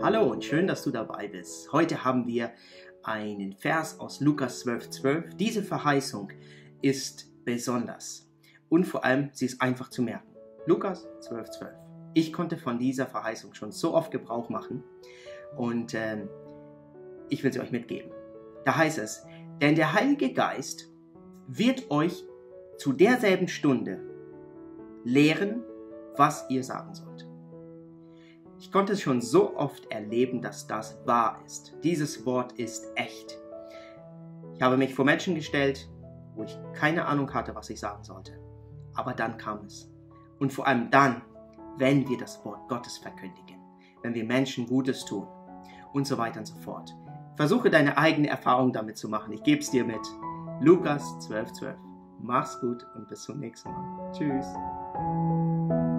Hallo und schön, dass du dabei bist. Heute haben wir einen Vers aus Lukas 12,12. Diese Verheißung ist besonders und vor allem, sie ist einfach zu merken. Lukas 12,12. Ich konnte von dieser Verheißung schon so oft Gebrauch machen und ich will sie euch mitgeben. Da heißt es, denn der Heilige Geist wird euch zu derselben Stunde lehren, was ihr sagen sollt. Ich konnte es schon so oft erleben, dass das wahr ist. Dieses Wort ist echt. Ich habe mich vor Menschen gestellt, wo ich keine Ahnung hatte, was ich sagen sollte. Aber dann kam es. Und vor allem dann, wenn wir das Wort Gottes verkündigen, wenn wir Menschen Gutes tun und so weiter und so fort. Versuche deine eigene Erfahrung damit zu machen. Ich gebe es dir mit. Lukas 12,12. Mach's gut und bis zum nächsten Mal. Tschüss.